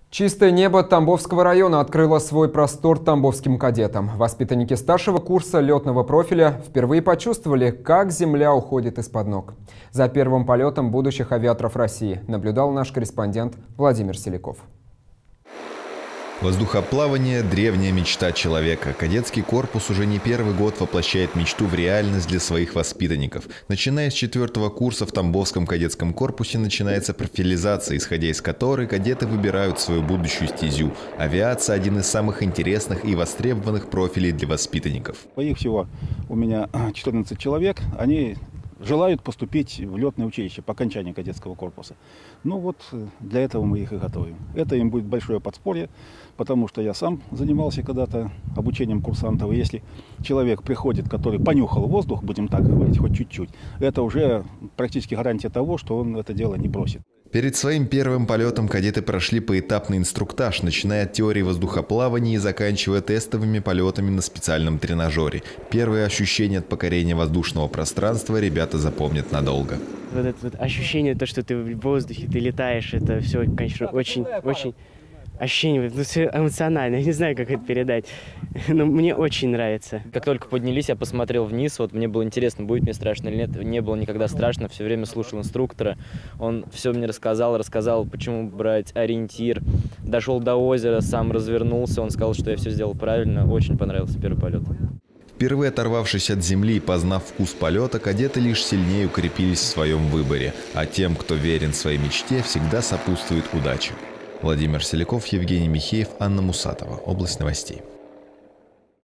Чистое небо Тамбовского района открыло свой простор тамбовским кадетам. Воспитанники старшего курса летного профиля впервые почувствовали, как земля уходит из-под ног. За первым полетом будущих авиаторов России наблюдал наш корреспондент Владимир Селяков. Воздухоплавание – древняя мечта человека. Кадетский корпус уже не первый год воплощает мечту в реальность для своих воспитанников. Начиная с 4-го курса в Тамбовском кадетском корпусе начинается профилизация, исходя из которой кадеты выбирают свою будущую стезю. Авиация – один из самых интересных и востребованных профилей для воспитанников. Их всего у меня 14 человек. Они желают поступить в летное училище по окончании кадетского корпуса. Ну вот для этого мы их и готовим. Это им будет большое подспорье, потому что я сам занимался когда-то обучением курсантов. И если человек приходит, который понюхал воздух, будем так говорить, хоть чуть-чуть, это уже практически гарантия того, что он это дело не бросит. Перед своим первым полетом кадеты прошли поэтапный инструктаж, начиная от теории воздухоплавания и заканчивая тестовыми полетами на специальном тренажере. Первые ощущения от покорения воздушного пространства ребята запомнят надолго. Вот это вот ощущение, то, что ты в воздухе, ты летаешь, это все, конечно, очень ощущение, ну, все эмоционально, я не знаю, как это передать, но мне очень нравится. Как только поднялись, я посмотрел вниз, вот мне было интересно, будет мне страшно или нет. Не было никогда страшно, все время слушал инструктора, он все мне рассказал, почему брать ориентир. Дошел до озера, сам развернулся, он сказал, что я все сделал правильно, очень понравился первый полет. Впервые оторвавшись от земли и познав вкус полета, кадеты лишь сильнее укрепились в своем выборе, а тем, кто верен своей мечте, всегда сопутствует удача. Владимир Селяков, Евгений Михеев, Анна Мусатова. Область новостей.